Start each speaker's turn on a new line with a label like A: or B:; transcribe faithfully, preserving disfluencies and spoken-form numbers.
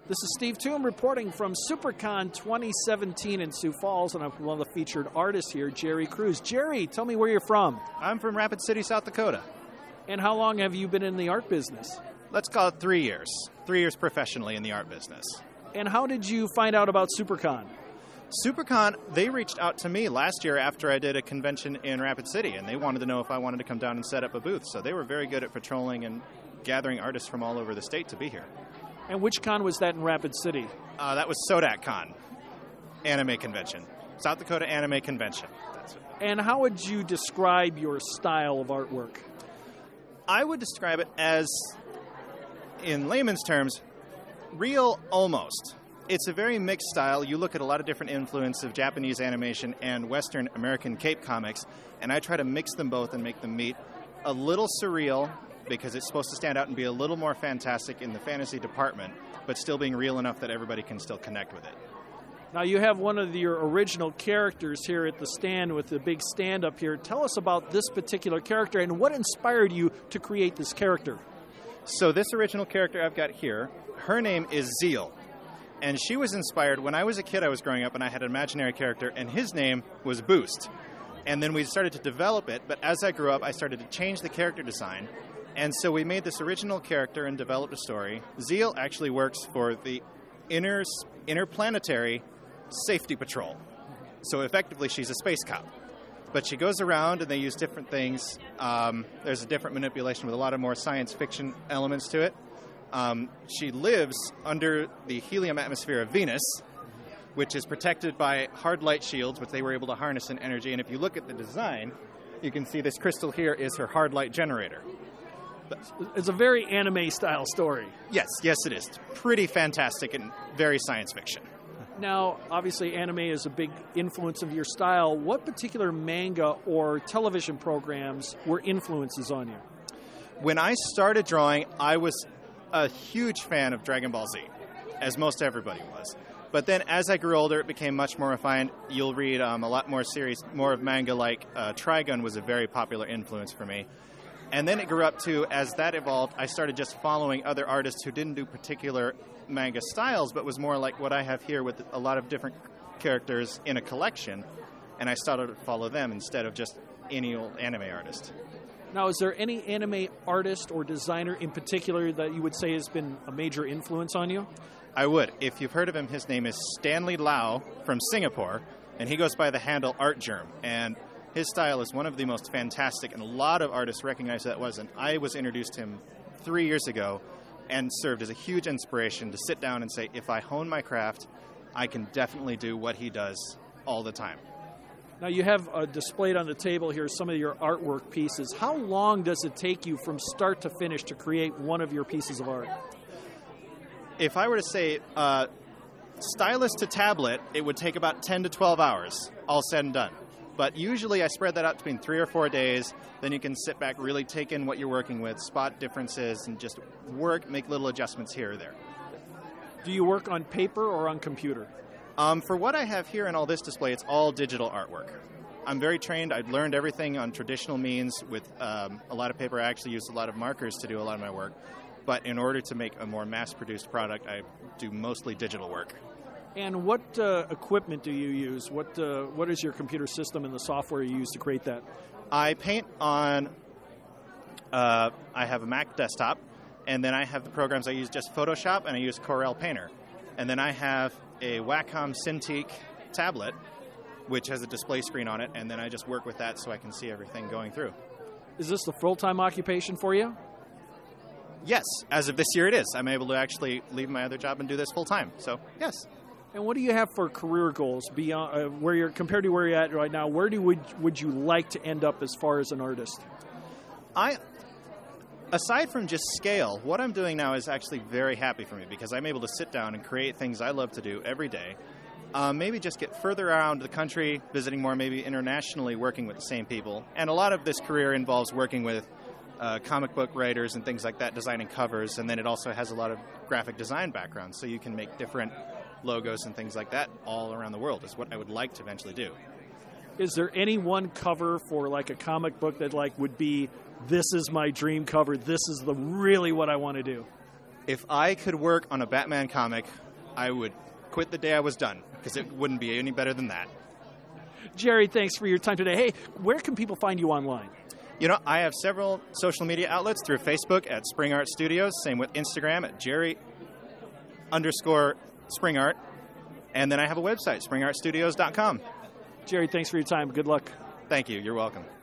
A: This is Steve Toom reporting from SuperCon twenty seventeen in Sioux Falls, and I'm one of the featured artists here, Jerry Cruz. Jerry, tell me where you're from.
B: I'm from Rapid City, South Dakota.
A: And how long have you been in the art business?
B: Let's call it three years. Three years professionally in the art business.
A: And how did you find out about SuperCon?
B: SuperCon, they reached out to me last year after I did a convention in Rapid City, and they wanted to know if I wanted to come down and set up a booth. So they were very good at patrolling and gathering artists from all over the state to be here.
A: And which con was that in Rapid City?
B: Uh, that was SODAC-Con, anime convention. South Dakota Anime Convention. That's it.
A: And how would you describe your style of artwork?
B: I would describe it as, in layman's terms, real almost. It's a very mixed style. You look at a lot of different influence of Japanese animation and Western American Cape comics, and I try to mix them both and make them meet. A little surreal, because it's supposed to stand out and be a little more fantastic in the fantasy department, but still being real enough that everybody can still connect with it.
A: Now, you have one of your original characters here at the stand with the big stand up here. Tell us about this particular character and what inspired you to create this character.
B: So this original character I've got here, her name is Zeal. And she was inspired, when I was a kid I was growing up and I had an imaginary character, and his name was Boost. And then we started to develop it, but as I grew up I started to change the character design. And so we made this original character and developed a story. Zeal actually works for the inter, Interplanetary Safety Patrol. So effectively, she's a space cop. But she goes around and they use different things. Um, there's a different manipulation with a lot of more science fiction elements to it. Um, she lives under the helium atmosphere of Venus, which is protected by hard light shields, which they were able to harness in energy. And if you look at the design, you can see this crystal here is her hard light generator.
A: It's a very anime-style story.
B: Yes, yes it is. It's pretty fantastic and very science fiction.
A: Now, obviously, anime is a big influence of your style. What particular manga or television programs were influences on you?
B: When I started drawing, I was a huge fan of Dragon Ball Z, as most everybody was. But then as I grew older, it became much more refined. You'll read um, a lot more series, more of manga, like uh, Trigun was a very popular influence for me. And then it grew up to, as that evolved, I started just following other artists who didn't do particular manga styles, but was more like what I have here with a lot of different characters in a collection. And I started to follow them instead of just any old anime artist.
A: Now, is there any anime artist or designer in particular that you would say has been a major influence on you?
B: I would. If you've heard of him, his name is Stanley Lau from Singapore, and he goes by the handle Artgerm. And his style is one of the most fantastic, and a lot of artists recognize who that was. And I was introduced to him three years ago and served as a huge inspiration to sit down and say, if I hone my craft, I can definitely do what he does all the time.
A: Now, you have uh, displayed on the table here some of your artwork pieces. How long does it take you from start to finish to create one of your pieces of art?
B: If I were to say uh, stylus to tablet, it would take about ten to twelve hours, all said and done. But usually I spread that out between three or four days. Then you can sit back, really take in what you're working with, spot differences, and just work, make little adjustments here or there.
A: Do you work on paper or on computer?
B: Um, for what I have here in all this display, it's all digital artwork. I'm very trained. I've learned everything on traditional means with um, a lot of paper. I actually use a lot of markers to do a lot of my work. But in order to make a more mass-produced product, I do mostly digital work.
A: And what uh, equipment do you use? What uh, what is your computer system and the software you use to create that?
B: I paint on, uh, I have a Mac desktop, and then I have the programs I use just Photoshop, and I use Corel Painter. And then I have a Wacom Cintiq tablet, which has a display screen on it, and then I just work with that so I can see everything going through.
A: Is this the full-time occupation for you?
B: Yes, as of this year it is. I'm able to actually leave my other job and do this full-time, so yes.
A: And what do you have for career goals beyond uh, where you're compared to where you're at right now? Where do would would you like to end up as far as an artist?
B: I, aside from just scale, what I'm doing now is actually very happy for me because I'm able to sit down and create things I love to do every day. Um, maybe just get further around the country, visiting more, maybe internationally, working with the same people. And a lot of this career involves working with uh, comic book writers and things like that, designing covers, and then it also has a lot of graphic design background, so you can make different logos and things like that all around the world is what I would like to eventually do.
A: Is there any one cover for like a comic book that like would be, this is my dream cover, this is the really what I want to do?
B: If I could work on a Batman comic, I would quit the day I was done, because it wouldn't be any better than that.
A: Jerry, thanks for your time today. Hey, where can people find you online?
B: You know, I have several social media outlets through Facebook at Spring Art Studios, same with Instagram at Jerry underscore Spring Art, and then I have a website, spring art studios dot com.
A: Jerry, thanks for your time. Good luck.
B: Thank you. You're welcome.